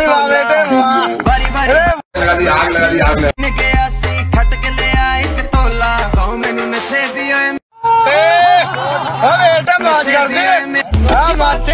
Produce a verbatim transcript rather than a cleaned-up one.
नहीं वाह बेटे बारी बारी लगा दी आग लगा दी आग ने के आसी खट के ले आए एक तोला सौ मैंने नशे दिए ए ओ बेटा मौज कर दे हां माथे